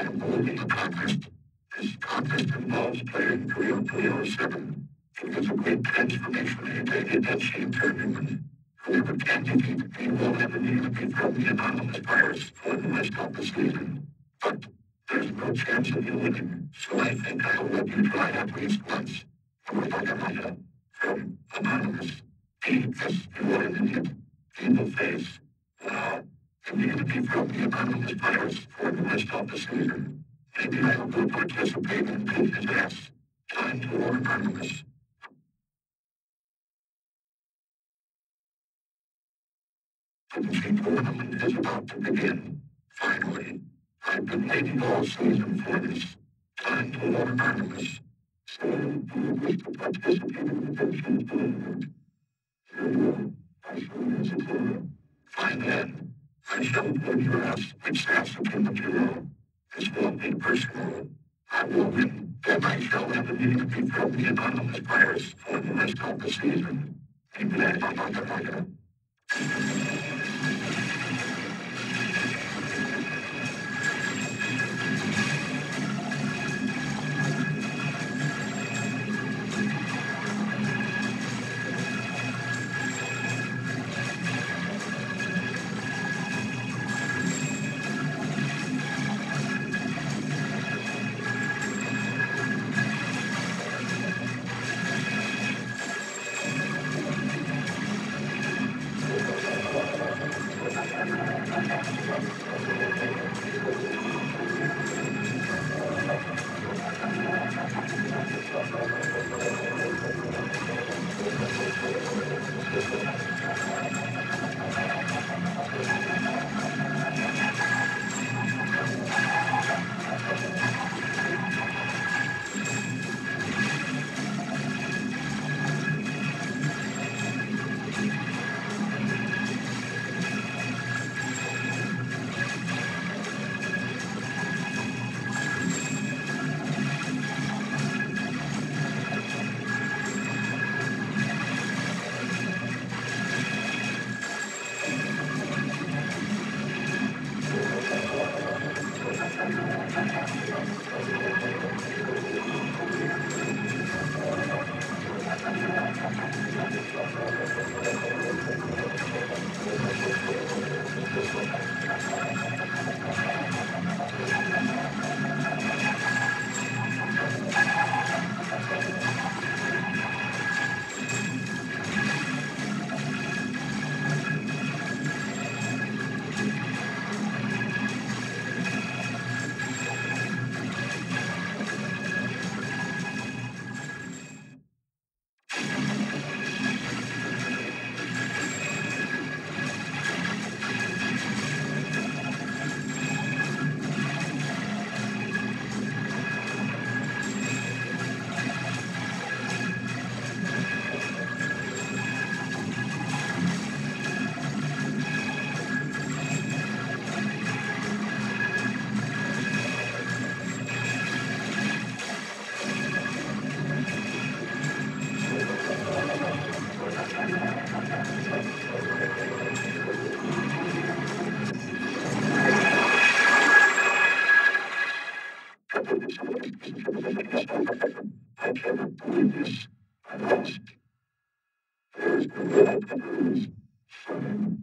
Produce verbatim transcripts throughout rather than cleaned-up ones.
am holding a contest. This contest involves playing three oh three oh seven. It was a great transformation in a dead-sea tournament. Whoever can defeat me will have immunity from the anonymous virus for the rest of the season. But there's no chance of you winning, so I think I'll let you try at least once. Vocoded from Anonymous. P S You are an idiot. Evil face. Wow. Immunity from the anonymous virus for the rest of the season. Maybe I'll go participate and beat his ass. Time for Anonymous. The team tournament is about to begin. Finally, I've been waiting all season for this. Time for Anonymous. So, do you wish to participate in the team tournament? No, I shall use it for. Fine then. I shall put your ass which ass in the duo. This won't be personal. I will win, then I shall have immunity from the anonymous virus for the rest of the season. Amen. I cannot believe this. I lost. There's no way I can lose. Son.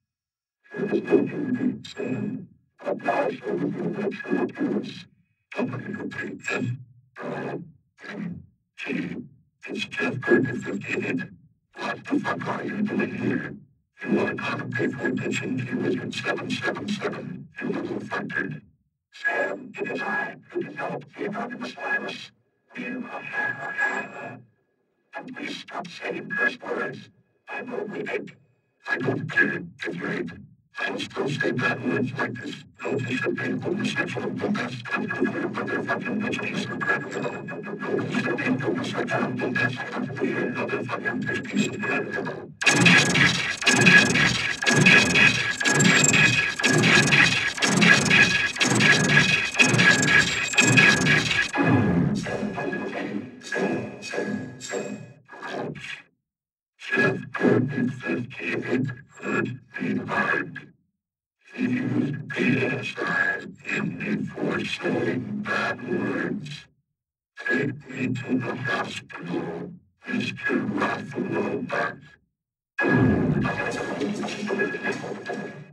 There is no unity. Stand. Apply for the intellectual appearance. Company complete F. O. M. T. It's Jeff Kirby fifty-eight. What the fuck are you doing here? You are gonna pay for attention to Wizard seven seven seven. You little fucker. Sam, it is I who developed the anonymous virus. You ha ha ha ha. And please stop saying curse words. I will read. I don't care if you hate. I'll still say bad words like this. No fish and painful homosexual podcast. Come to the motherfucking piece of crap. No fish and painful homosexual podcast. Come to the motherfucking piece of crap. Jeff Kirby fifty-eight could be hard. He used P S I in before saying bad words. Take me to the hospital, Mister Ruffalo Butt.